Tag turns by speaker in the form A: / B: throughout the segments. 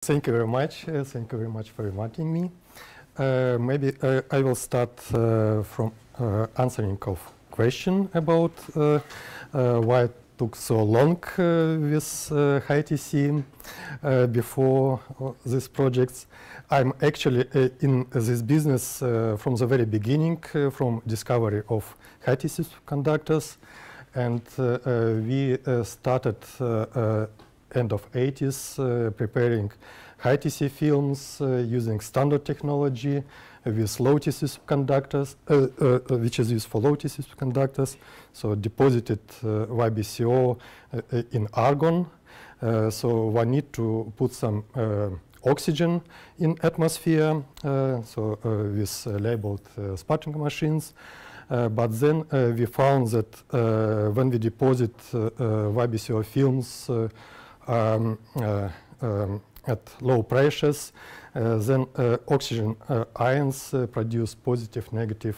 A: Thank you very much. Thank you very much for inviting me. Maybe I will start from answering of question about why it took so long with HiTC before these projects. I'm actually in this business from the very beginning, from discovery of HiTC conductors, and we started end of 80s preparing HiTC films using standard technology with low TC superconductors, which is used for low TC superconductors. So deposited YBCO in argon. So one need to put some oxygen in atmosphere, with labeled sputtering machines. But then we found that when we deposit YBCO films at low pressures, then oxygen ions produce positive, negative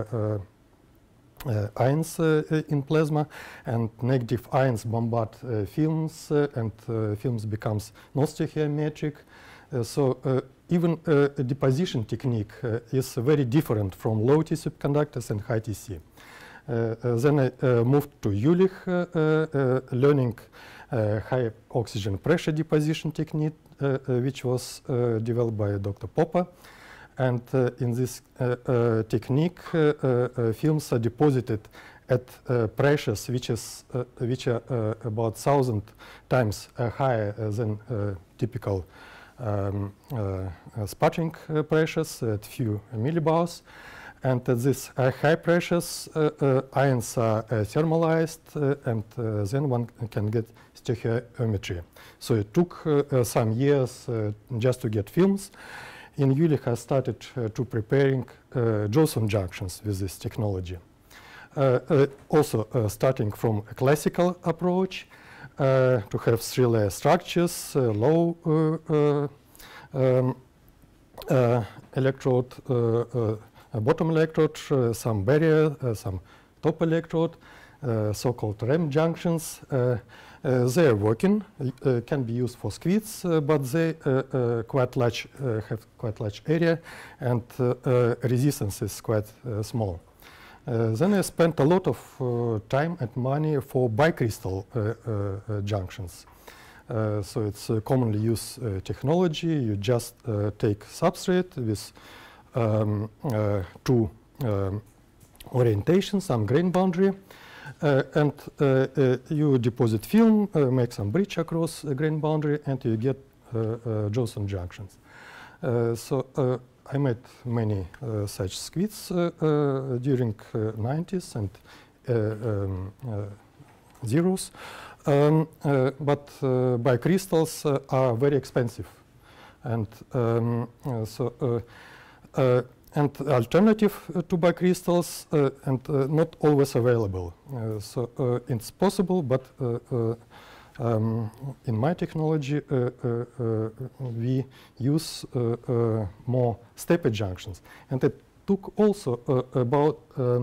A: ions in plasma, and negative ions bombard films, and films becomes non-stoichiometric. So even a deposition technique is very different from low T superconductors and high TC. Then I moved to Jülich, learning high oxygen pressure deposition technique, which was developed by Dr. Popper. And in this technique, films are deposited at pressures which are about 1,000 times higher than typical sputtering pressures at few millibars. And at these high pressures, ions are thermalized, and then one can get stoichiometry. So it took some years just to get films. In Jülich, I started to preparing Josephson junctions with this technology. Also starting from a classical approach to have three-layer structures, low electrode, bottom electrode, some barrier, some top electrode, so-called RAM junctions. They are working, can be used for squids, but they have quite large area, and resistance is quite small. Then I spent a lot of time and money for bicrystal junctions. So it's commonly used technology. You just take substrate with two orientations, some grain boundary, and you deposit film, make some bridge across a grain boundary, and you get Josephson junctions. So I made many such squids during 90s and zeros, but bicrystals are very expensive, and and alternative to bicrystals and not always available. So it's possible, but in my technology we use more stepper junctions, and it took also about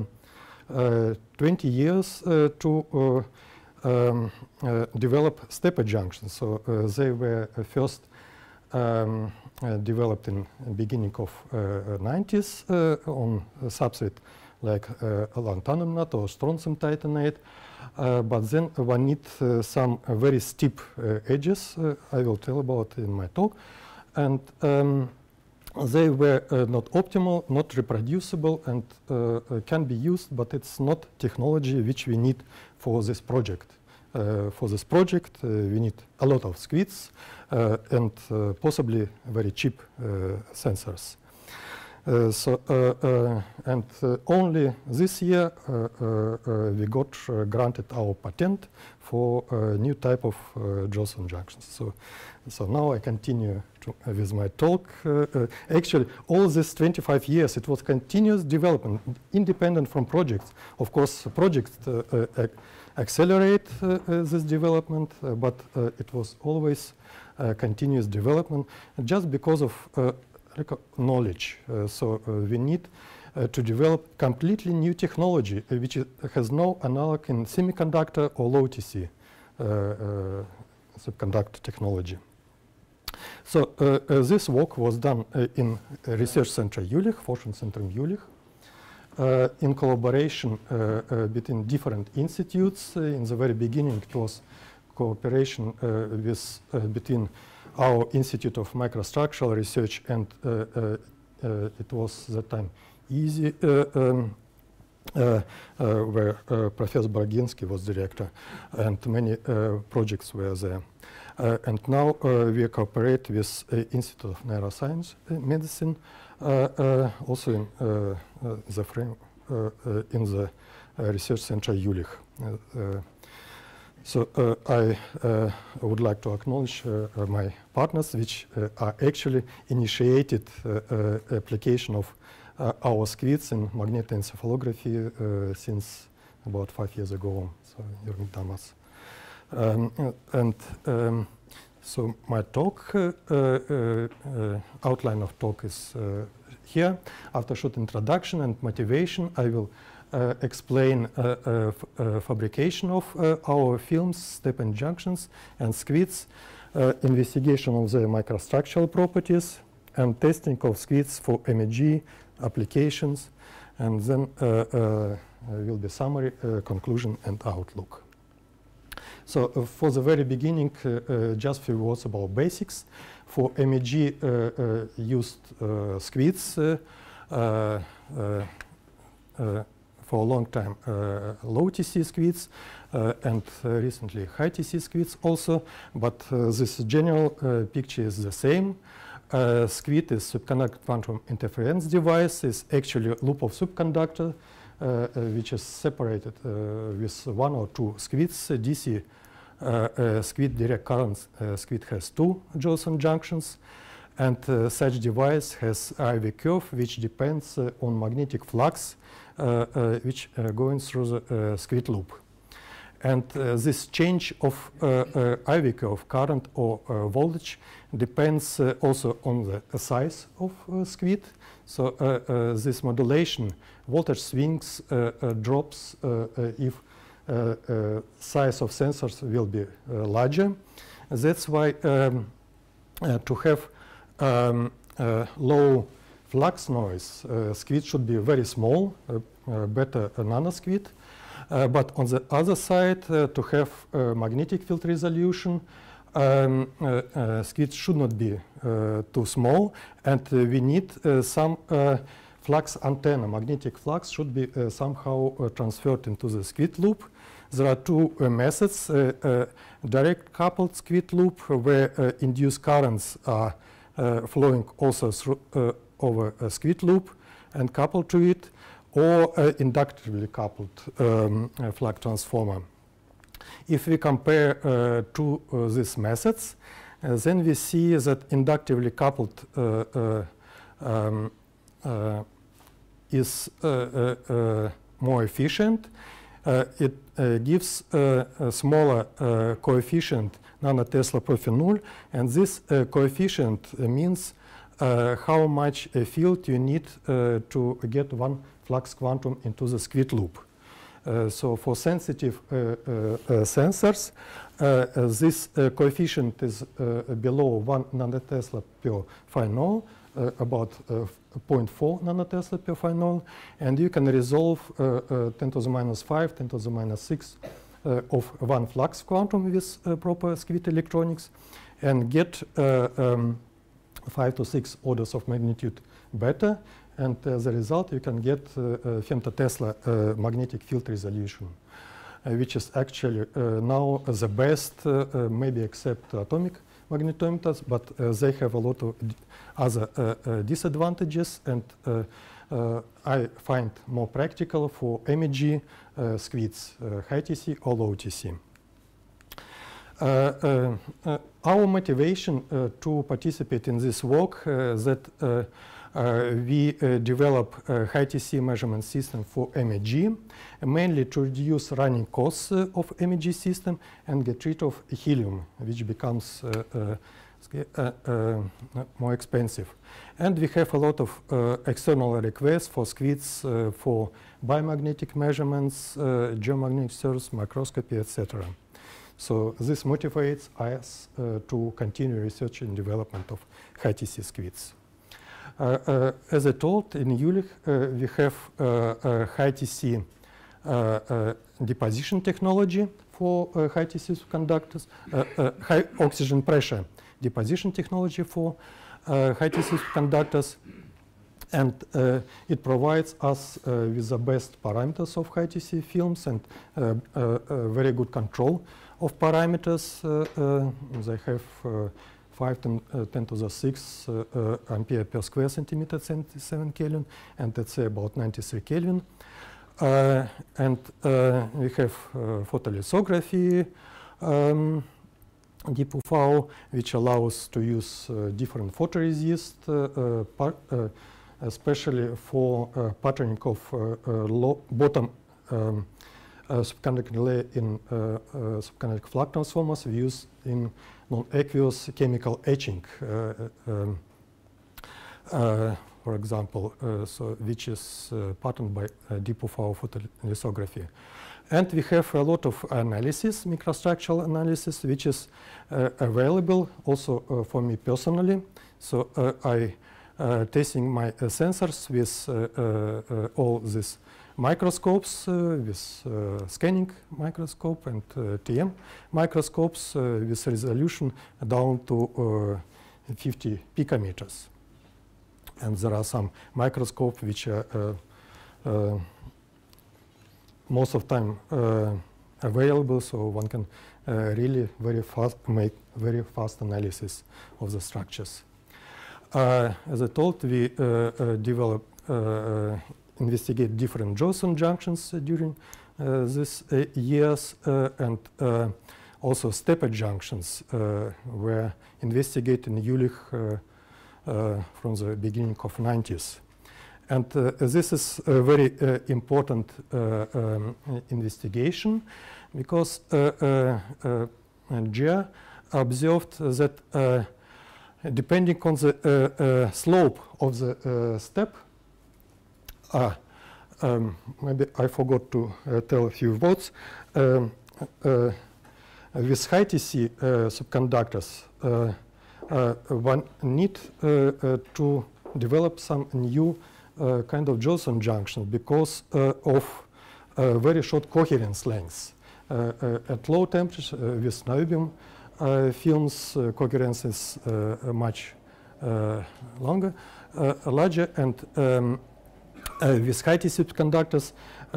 A: 20 years to develop stepper junctions. So they were first developed in the beginning of 90s on a substrate like lanthanum nut or strontium titanate, but then one needs some very steep edges. I will tell about in my talk, and they were not optimal, not reproducible, and can be used, but it's not technology which we need for this project. For this project, we need a lot of squids and possibly very cheap sensors. And only this year we got granted our patent for a new type of Josephson junctions. So now I continue with my talk. Actually, all this 25 years, it was continuous development, independent from projects. Of course, projects accelerate this development, but it was always continuous development just because of knowledge. So we need to develop completely new technology which has no analog in semiconductor or low TC superconductor technology. So this work was done in Research Center Jülich, Forschungszentrum Jülich, in collaboration between different institutes. In the very beginning, it was cooperation between our Institute of Microstructural Research and it was that time EASY, where Professor Braginsky was director, and many projects were there. And now we cooperate with Institute of Neuroscience Medicine, also in the frame in the Research Center Jülich. So I would like to acknowledge my partners, which are actually initiated application of our SQUIDs in magnetoencephalography since about 5 years ago. So Jürgen Damas. So my talk, outline of talk is here. After short introduction and motivation, I will explain fabrication of our films, step-in junctions, and SQUIDs, investigation of the microstructural properties, and testing of SQUIDs for MEG applications, and then will be summary, conclusion, and outlook. So for the very beginning, just a few words about basics. For MEG used SQUIDs for a long time, low TC SQUIDs and recently high TC SQUIDs also, but this general picture is the same. SQUID is subconductor quantum interference device, is actually a loop of subconductor which is separated with one or two SQUIDs. DC SQUID direct current SQUID has two Josephson junctions, and such device has IV curve which depends on magnetic flux which going through the SQUID loop. And this change of IV curve current or voltage depends also on the size of SQUID. So this modulation voltage swings drops if size of sensors will be larger. That's why to have low flux noise, SQUID should be very small, better nanosquid. But on the other side, to have magnetic field resolution, SQUID should not be too small, and we need some flux antenna. Magnetic flux should be somehow transferred into the SQUID loop. There are two methods: direct coupled SQUID loop, where induced currents are flowing also through over a SQUID loop and coupled to it, or inductively coupled flux transformer. If we compare to these methods, then we see that inductively coupled is more efficient. It gives a smaller coefficient nanotesla per phi null, and this coefficient means how much field you need to get one flux quantum into the SQUID loop. So for sensitive sensors, this coefficient is below 1 nanotesla per phi null, about 0.4 nanotesla per phi null, and you can resolve 10 to the minus 5, 10 to the minus 6 of one flux quantum with proper SQUID electronics, and get 5 to 6 orders of magnitude better, and as a result you can get femtotesla magnetic field resolution, which is actually now the best, maybe except atomic magnetometers, but they have a lot of other disadvantages, and I find more practical for MEG SQUIDs, high TC or low TC. Our motivation to participate in this work that we develop a high TC measurement system for MEG, mainly to reduce running costs of MEG system and get rid of helium, which becomes more expensive. And we have a lot of external requests for SQUIDs for biomagnetic measurements, geomagnetic source, microscopy, etc. So this motivates us to continue research and development of high-TC squids. As I told, in Jülich we have high-TC deposition technology for high-TC superconductors, high oxygen pressure deposition technology for high-TC superconductors, and it provides us with the best parameters of high-TC films and very good control of parameters. They have 10 to the 6 ampere per square centimeter, 77 Kelvin, and that's about 93 Kelvin. And we have photolithography, deep UV, which allows to use different photoresist, especially for patterning of bottom superconducting layer in superconducting flux transformers. We use in non-aqueous chemical etching, for example, which is patterned by deep UV photolithography. And we have a lot of analysis, microstructural analysis, which is available also for me personally. So I testing my sensors with all these microscopes, with scanning microscope and TM microscopes with resolution down to 50 picometers. And there are some microscopes which are most of time available, so one can really very fast make very fast analysis of the structures. As I told, we investigate different Josephson junctions during these years, and also stepper junctions were investigated in Jülich from the beginning of 90s. And this is a very important investigation, because Jia observed that depending on the slope of the step, maybe I forgot to tell a few words. With high-TC superconductors, one need to develop some new kind of Josephson junction because of very short coherence lengths. At low temperature with niobium films, coherence is much larger, and with high-TC superconductors,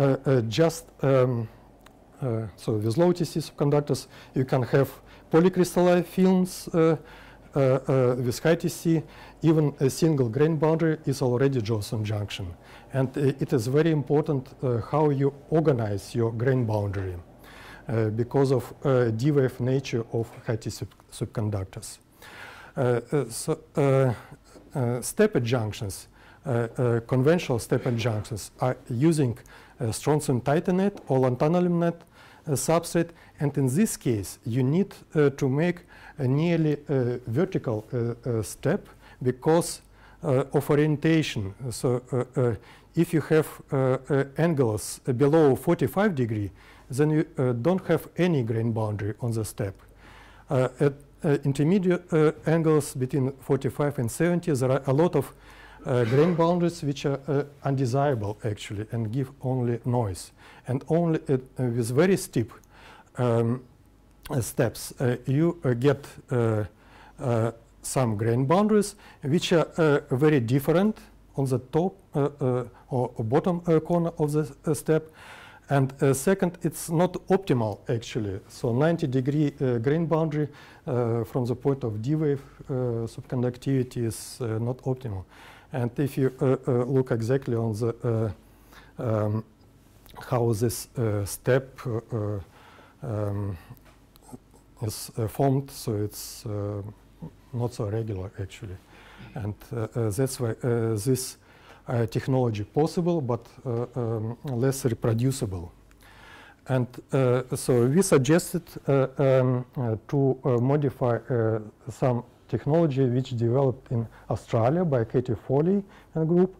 A: so with low-TC superconductors, you can have polycrystalline films. With high-TC, even a single grain boundary is already Josephson junction. And it is very important how you organize your grain boundary because of D-wave nature of high-TC superconductors. Stepper junctions, conventional stepper junctions, are using strontium titanate or lanthanum substrate, and in this case you need to make a nearly vertical step because of orientation. So if you have angles below 45 degrees, then you don't have any grain boundary on the step. At intermediate angles between 45 and 70, there are a lot of grain boundaries which are undesirable actually and give only noise. And only with very steep steps you get some grain boundaries which are very different on the top or bottom corner of the step. And second, it's not optimal actually. So 90-degree grain boundary from the point of D-wave superconductivity is not optimal. And if you look exactly on the how this step is formed, so it's not so regular actually, and that's why this technology possible, but less reproducible. And so we suggested to modify some technology which developed in Australia by Katie Foley and group,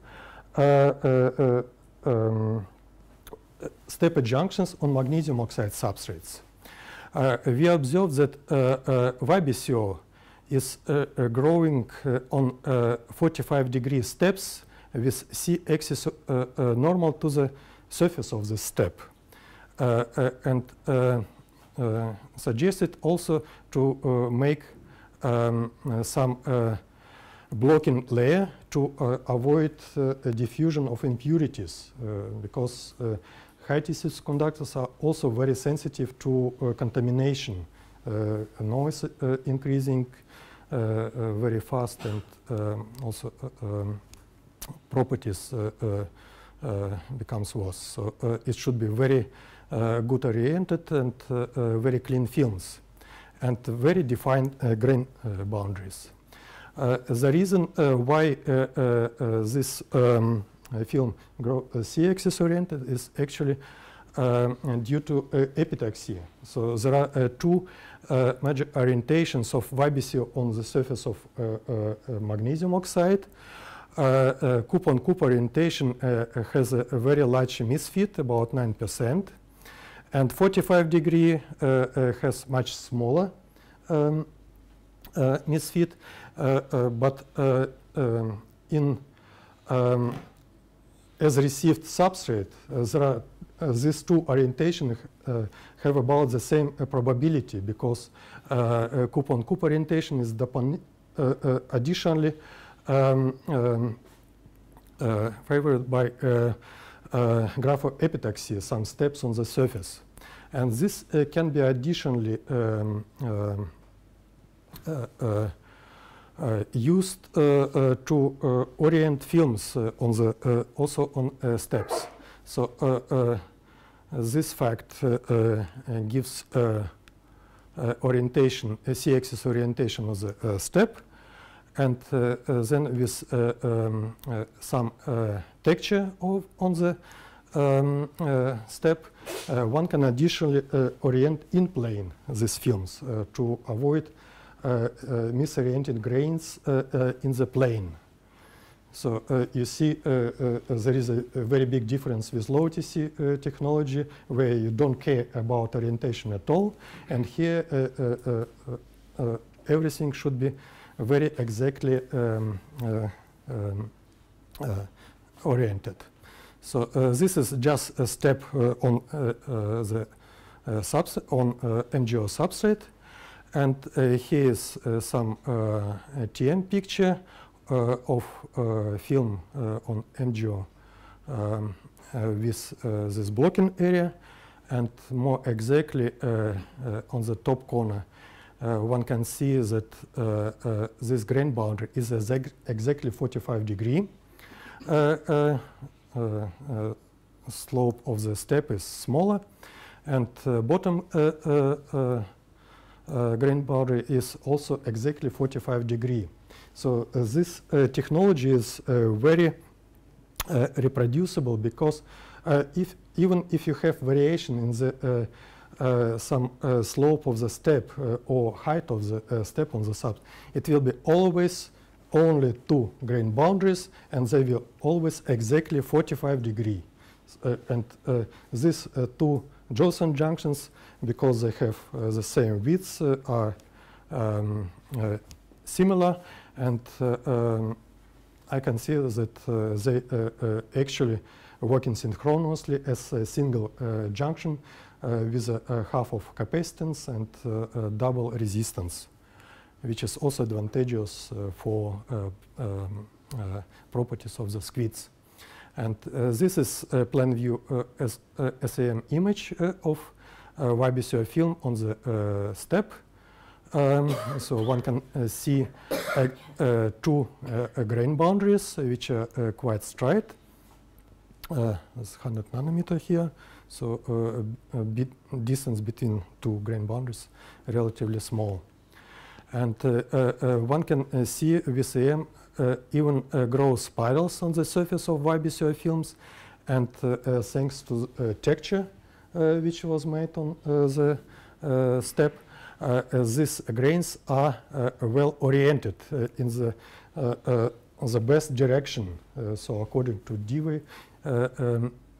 A: stepper junctions on magnesium oxide substrates. we observe that YBCO is growing on 45-degree steps with C-axis normal to the surface of the step, and suggested also to make some blocking layer to avoid diffusion of impurities, because high-tissues conductors are also very sensitive to contamination, noise increasing very fast, and also properties becomes worse. So it should be very good oriented and very clean films and very defined grain boundaries. The reason why this film grow C-axis oriented is actually due to epitaxy. So there are two major orientations of YBCO on the surface of magnesium oxide. Coop-on-coop orientation has a very large misfit, about 9%, and 45-degree has much smaller misfit, but in as received substrate, there are these two orientations have about the same probability, because coop-on-coop orientation is additionally favored by graphoepitaxy, some steps on the surface. And this can be additionally used to orient films on the also on steps. So this fact gives orientation, a C-axis orientation of the step, and then with some texture on the step, one can additionally orient in plane these films to avoid misoriented grains in the plane. So you see there is a very big difference with low TC technology, where you don't care about orientation at all, and here everything should be very exactly oriented. So this is just a step on the on MGO substrate, and here is some TM picture of film on MGO with this blocking area, and more exactly on the top corner one can see that this grain boundary is exactly 45-degree. Slope of the step is smaller, and bottom grain boundary is also exactly 45-degree. So this technology is very reproducible, because even if you have variation in the some slope of the step or height of the step on the sub, it will be always only two grain boundaries, and they will always exactly 45-degree. And these two Josephson junctions, because they have the same width, are similar, and I consider that they actually working synchronously as a single junction with a half of capacitance and double resistance, which is also advantageous for properties of the squids. And this is a plan view as SAM image of YBCO film on the step. So one can see two grain boundaries, which are quite straight. It's 100 nanometer here, so distance between two grain boundaries relatively small. And one can see VCM even grow spirals on the surface of YBCO films, and thanks to texture which was made on the step, these grains are well oriented in the best direction. So according to Dewey,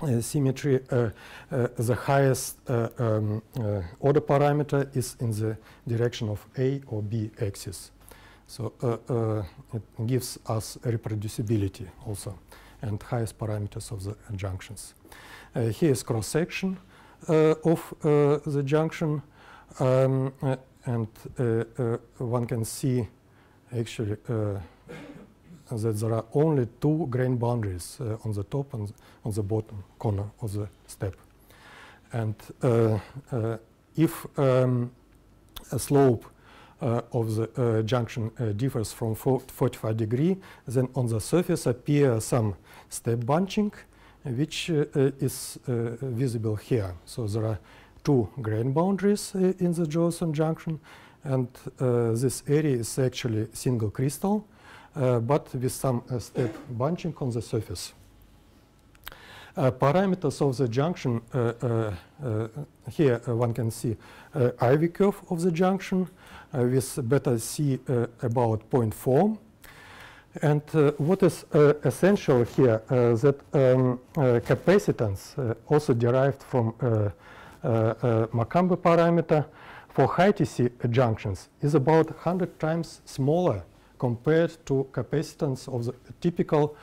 A: symmetry, the highest order parameter is in the direction of A or B axis. So it gives us reproducibility also, and highest parameters of the junctions. Here is cross-section of the junction, and one can see actually that there are only two grain boundaries on the top and on the bottom corner of the step. And if a slope of the junction differs from 45 degrees, then on the surface appear some step bunching, which is visible here. So there are two grain boundaries in the Josephson junction, and this area is actually single crystal, but with some step bunching on the surface. Parameters of the junction, here one can see Ivy curve of the junction with beta C about 0.4. And what is essential here, that capacitance also derived from Macambe parameter for high TC junctions is about 100 times smaller compared to capacitance of the typical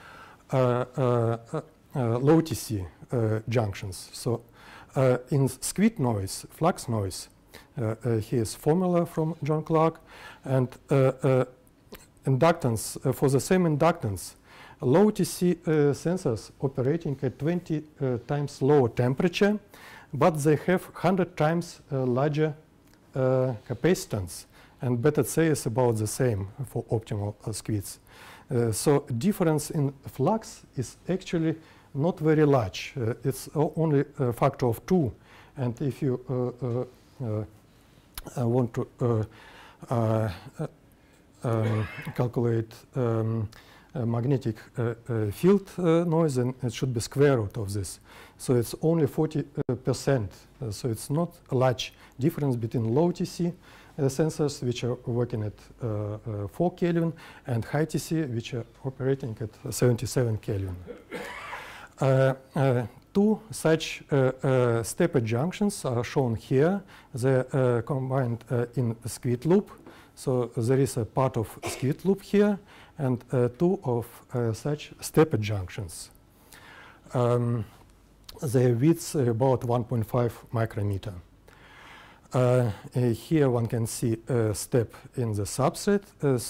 A: low TC junctions. So in squid noise, flux noise, here's formula from John Clark, and inductance, for the same inductance, low TC sensors operating at 20 times lower temperature, but they have 100 times larger capacitance, and beta C is about the same for optimal squids. So difference in flux is actually not very large. It's only a factor of 2, and if you want to calculate magnetic field noise, then it should be square root of this. So it's only 40%. So it's not a large difference between low TC sensors, which are working at 4 Kelvin, and high TC, which are operating at 77 Kelvin. Two such stepper junctions are shown here. They're combined in a squid loop. So there is a part of squid loop here, and two of such stepper junctions. Their widths are about 1.5 micrometer. Here one can see a step in the substrate.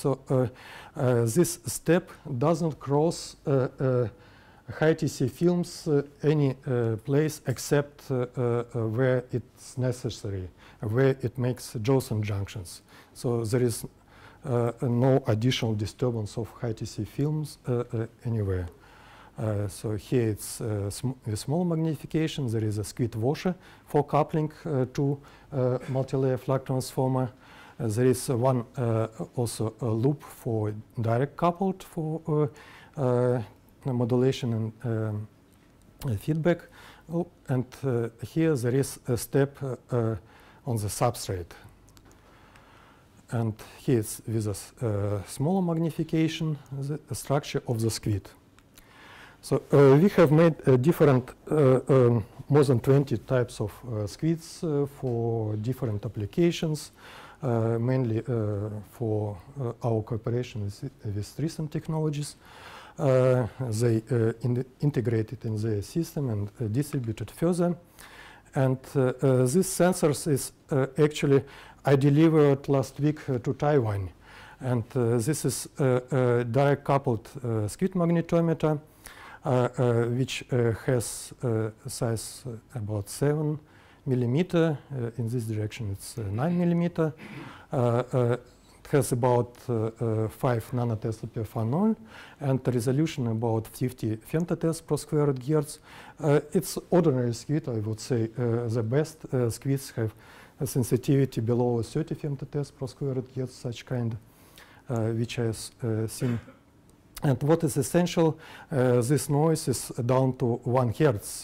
A: This step doesn't cross high TC films any place except where it's necessary, where it makes Josephson junctions. So there is no additional disturbance of high TC films anywhere. So here it's with small magnification. There is a squid washer for coupling to multi-layer flux transformer. There is one also a loop for direct coupled for modulation and feedback. And here there is a step on the substrate. And here it's with a smaller magnification, the structure of the squid. So we have made different, more than 20 types of squids for different applications, mainly for our cooperation with recent technologies. They integrated in the system and distributed further. And these sensors is actually, I delivered last week to Taiwan. And this is a direct coupled squid magnetometer, which has size about 7 millimeter. In this direction, it's 9 millimeter. It has about 5 nanotesla per phanol, and the resolution about 50 femtotest per square hertz. It's ordinary squid, I would say. The best squids have a sensitivity below 30 femtotest per square hertz, such kind, which I have seen. And what is essential, this noise is down to 1 hertz.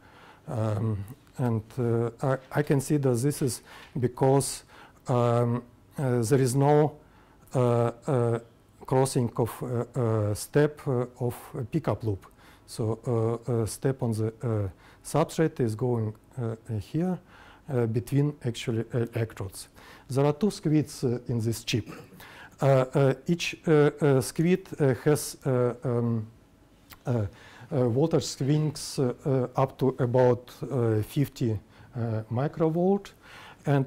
A: And I consider this is because there is no crossing of step of pickup loop. So step on the substrate is going here between actually electrodes. There are two squids in this chip. Each squid has voltage swings up to about 50 microvolt, and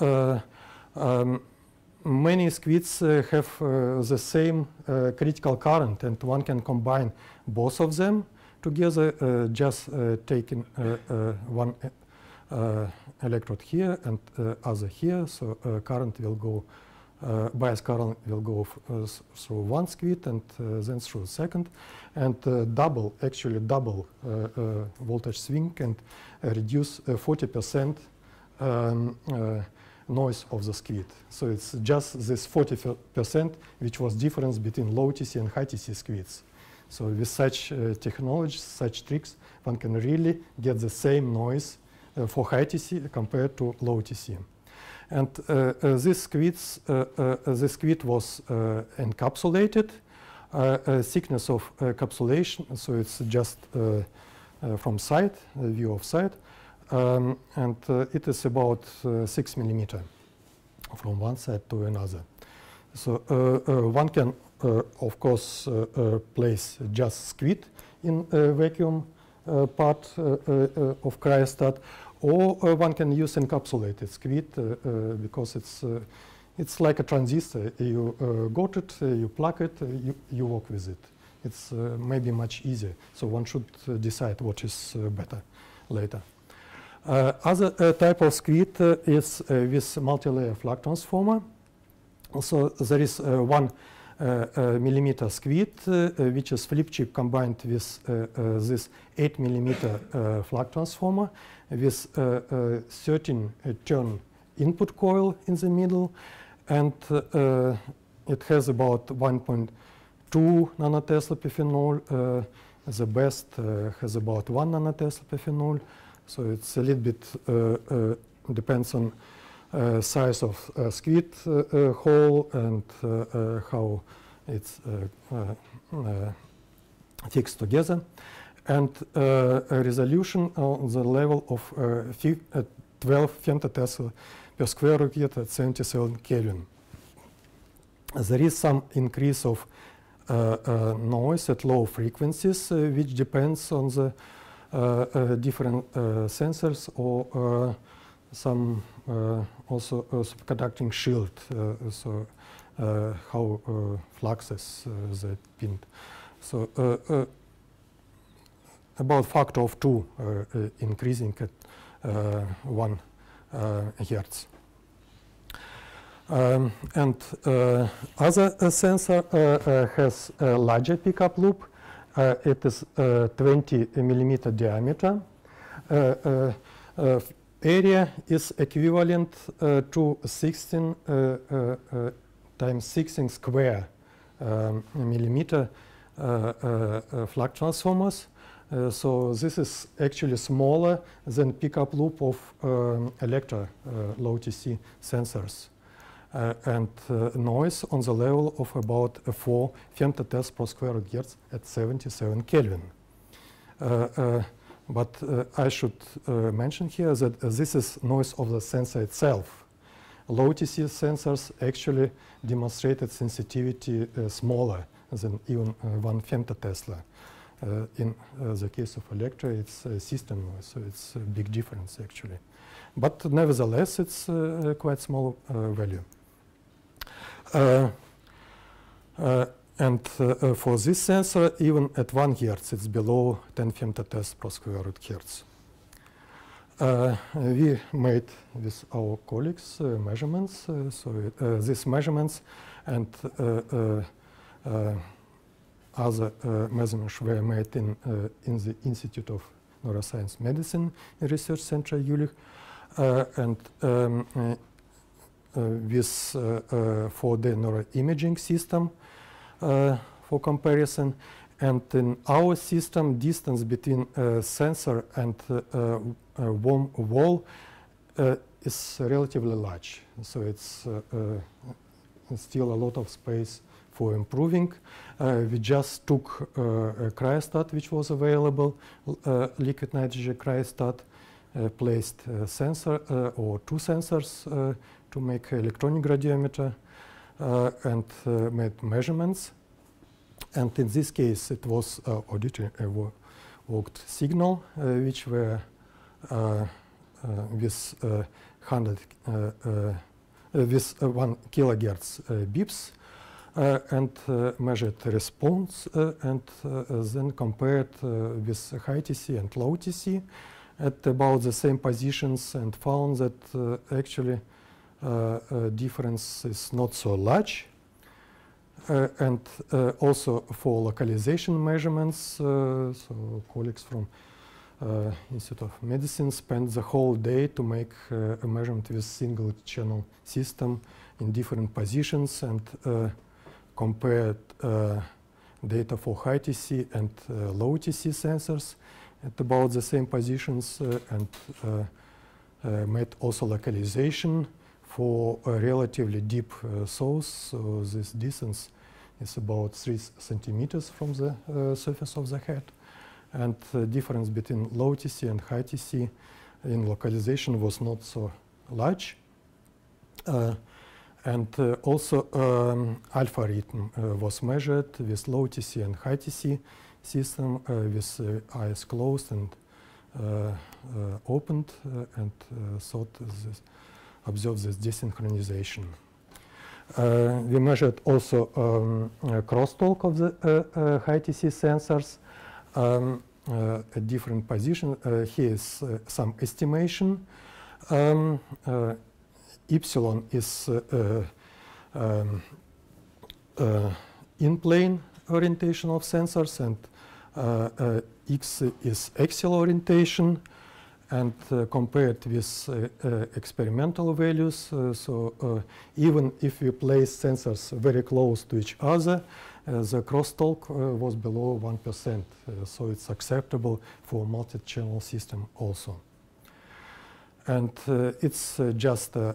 A: many squids have the same critical current, and one can combine both of them together, just taking one electrode here and other here. So current will go, bias current will go through one squid and then through the second, and actually double voltage swing and reduce 40% noise of the squid. So it's just this 40% which was difference between low TC and high TC squids. So with such technology, such tricks, one can really get the same noise for high TC compared to low TC. And this squid was encapsulated, thickness of encapsulation, so it's just from side, view of side, and it is about 6 millimeter from one side to another. So one can, of course, place just squid in vacuum part of cryostat, or one can use encapsulated squid because it's like a transistor. You got it, you plug it, you work with it. It's maybe much easier. So one should decide what is better later. Other type of squid is with multi-layer Flux transformer. Also, there is 1 millimeter squid, which is flip chip combined with this 8 millimeter Flux transformer with 13 turn input coil in the middle, and it has about 1.2 nanotesla per phenol. The best has about 1 nanotesla per phenol. So it's a little bit depends on size of squid hole and how it's fixed together, and a resolution on the level of 12 femtotesla per square root at 77 Kelvin. There is some increase of noise at low frequencies, which depends on the different sensors or some also superconducting shield, so how fluxes they pinned. So about factor of 2 increasing at 1 hertz. And other sensor has a larger pickup loop. It is 20 millimeter diameter. Area is equivalent to 16 times 16 square millimeter Flux transformers. So this is actually smaller than pickup loop of Electra low TC sensors. And noise on the level of about 4 femtotest per square root hertz at 77 Kelvin. But I should mention here that this is noise of the sensor itself. Low TC sensors actually demonstrated sensitivity smaller than even 1 femtotesla. In the case of Electra, it's system noise, so it's a big difference actually. But nevertheless, it's quite small value. And for this sensor, even at 1 hertz, it's below 10 femtotest per square root hertz. We made with our colleagues measurements. So these measurements and other measurements were made in the Institute of Neuroscience Medicine Research Center Jülich, and with 4D neuroimaging system for comparison. And in our system, distance between sensor and warm wall is relatively large. So it's still a lot of space for improving. We just took a cryostat which was available, liquid nitrogen cryostat, placed a sensor or two sensors to make electronic gradiometer and made measurements. And in this case, it was auditory walked signal, which were with 1 kilohertz beeps, and measured response, and then compared with high TC and low TC at about the same positions, and found that actually difference is not so large. And also for localization measurements, so colleagues from Institute of Medicine spent the whole day to make a measurement with single channel system in different positions, and compared data for high TC and low TC sensors at about the same positions, and made also localization for a relatively deep source. So this distance is about 3 centimeters from the surface of the head. And the difference between low TC and high TC in localization was not so large. And also alpha rhythm was measured with low TC and high TC system with eyes closed and opened, and observed this desynchronization. We measured also crosstalk of the high TC sensors at different positions. Here is some estimation. Epsilon is in-plane orientation of sensors, and X is axial orientation. And compared with experimental values, so even if we place sensors very close to each other, the crosstalk was below 1%, so it's acceptable for multi-channel system also. And it's just a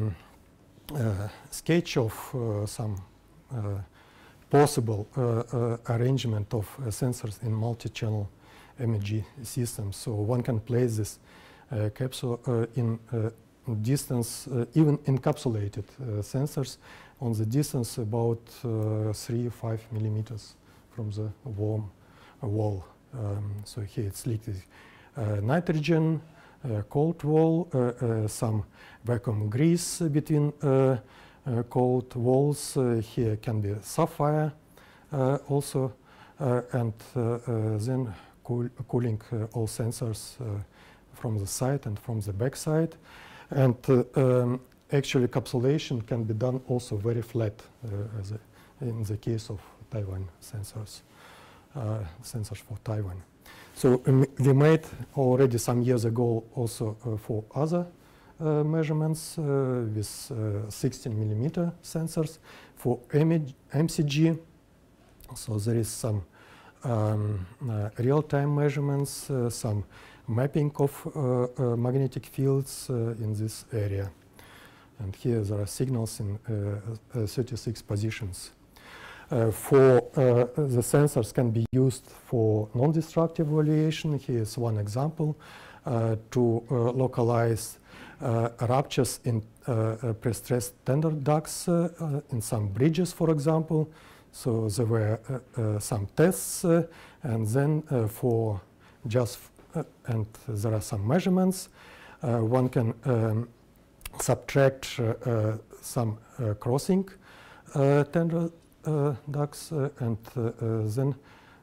A: sketch of some possible arrangement of sensors in multi-channel MEG systems. So one can place this capsule in distance, even encapsulated sensors on the distance about 3 or 5 millimeters from the warm wall. So here it's liquid nitrogen, cold wall, some vacuum grease between cold walls. Here can be sapphire also, and then cooling all sensors from the side and from the back side. And actually encapsulation can be done also very flat, as in the case of Taiwan sensors, sensors for Taiwan. So we made already some years ago also for other measurements with 16 millimeter sensors for MCG. So there is some real-time measurements, some mapping of magnetic fields in this area. And here there are signals in 36 positions. For the sensors can be used for non-destructive evaluation. Here is one example to localize ruptures in pre-stressed tender ducts in some bridges, for example. So there were some tests, and then for just and there are some measurements. One can subtract some crossing tender ducts and then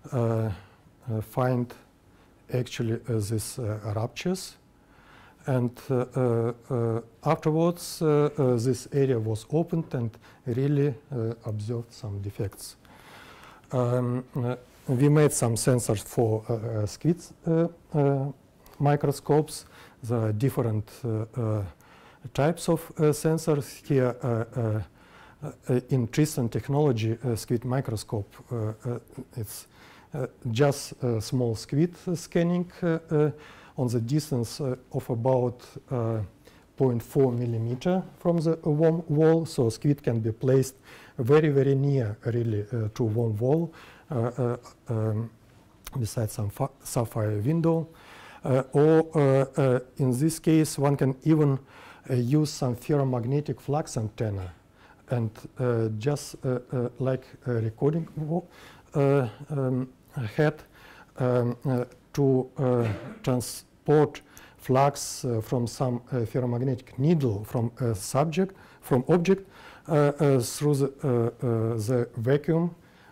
A: find actually these ruptures. And afterwards, this area was opened and really observed some defects. We made some sensors for squid microscopes. There are different types of sensors here. In Tristan technology, squid microscope, it's just small squid scanning on the distance of about 0.4 millimeter from the worm wall. So squid can be placed very, very near, really, to one wall, besides some sapphire window. Or in this case, one can even use some ferromagnetic flux antenna, and just like a recording head, to transport flux from some ferromagnetic needle from a subject, from object, through the vacuum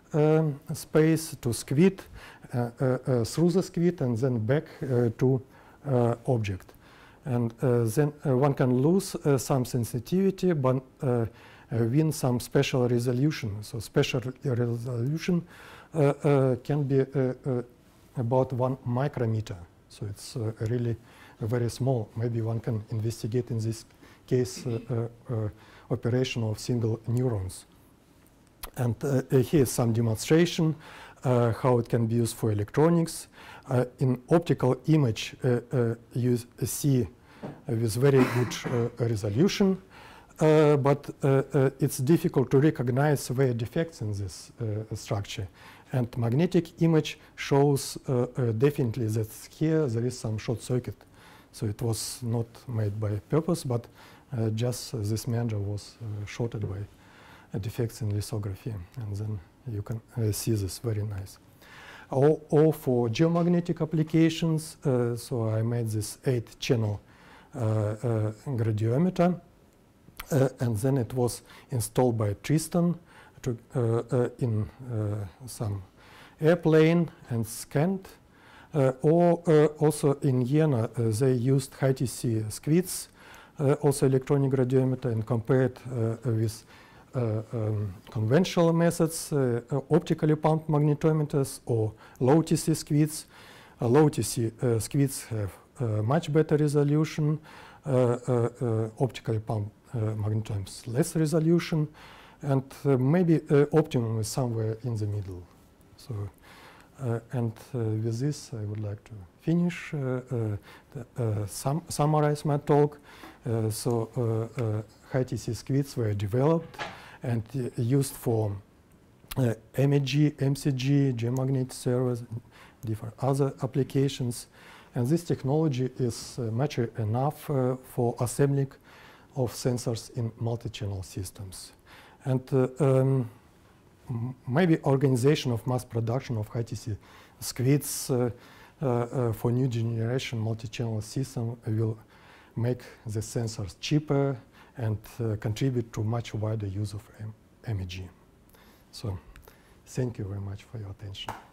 A: space to squid, through the squid, and then back to object. And then one can lose some sensitivity, but win some special resolution. So special resolution can be about 1 micrometer. So it's really very small. Maybe one can investigate in this case operation of single neurons. And here's some demonstration how it can be used for electronics. In optical image, you see with very good resolution, but it's difficult to recognize where defects in this structure. And magnetic image shows definitely that here there is some short circuit. So it was not made by purpose, but just this measure was shorted by defects in lithography. And then you can see this very nice. Or for geomagnetic applications, so I made this 8-channel gradiometer, and then it was installed by Tristan to, in some airplane and scanned. Or also in Jena, they used high-TC squids, also electronic gradiometer, and compared with conventional methods, optically pumped magnetometers or low-TC squids. Low-TC squids have much better resolution, optically pumped magnetometers less resolution, and maybe optimum is somewhere in the middle. So, and with this, I would like to finish, summarize my talk. High-TC squids were developed and used for MEG, MCG, geomagnetic servers, different other applications. And this technology is mature enough for assembling of sensors in multi-channel systems. And maybe organization of mass production of high-TC squids for new generation multi-channel system will make the sensors cheaper and contribute to much wider use of MEG. So thank you very much for your attention.